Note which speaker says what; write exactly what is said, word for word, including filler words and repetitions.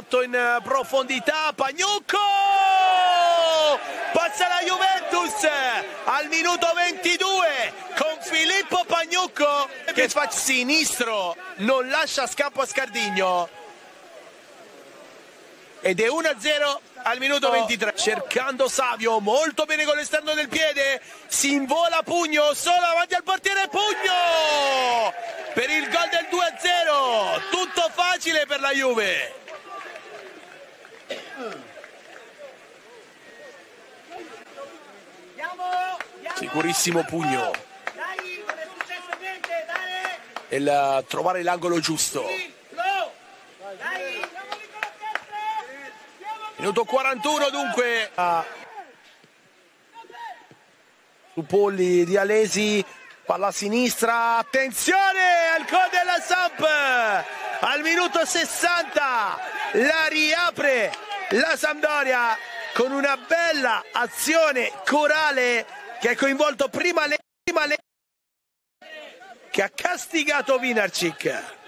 Speaker 1: fatto in profondità, Pagnucco! Passa la Juventus al minuto ventidue con Filippo Pagnucco che fa sinistro, non lascia scampo a Scardigno. Ed è uno a zero al minuto ventitré, cercando Savio, molto bene con l'esterno del piede, si invola Pugno, solo avanti al portiere, Pugno! Per il gol del due a zero, tutto facile per la Juve. Sicurissimo Pugno nel trovare l'angolo giusto. Minuto quarantuno dunque. Su Polli di Alesi, palla a sinistra, attenzione al gol della Samp al minuto sessanta, la riapre la Sampdoria con una bella azione corale che ha coinvolto prima le, prima le che ha castigato Vinarcic.